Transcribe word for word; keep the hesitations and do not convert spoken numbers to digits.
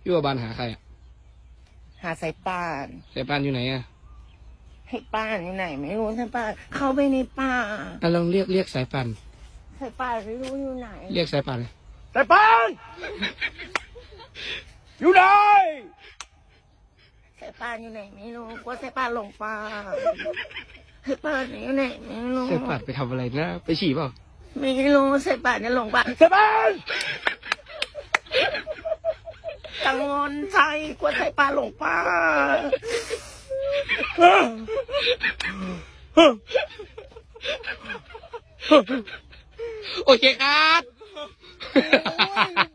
พี่ว่าบานหาใครอ่ะหาสายป่านสายปานอยู่ไหนอ่ะให้ป่านอยู่ไหนไม่รู้สายป่านเข้าไปในป่าอ่ะลองเรียกเรียกสายปานสายป่านไม่รู้อยู่ไหนเรียกสายปานสายปานอยู่ไหนสายป่านอยู่ไหนไม่รู้กลัวสายป่านหลงป่าสายป่านอยู่ไหนไม่รู้สายปานไปทำอะไรนะไปฉี่เปล่าไม่รู้สายป่านจะหลงป่าสายปานกังวลใจกลัวสายป่านหลงป่าโอเคครับ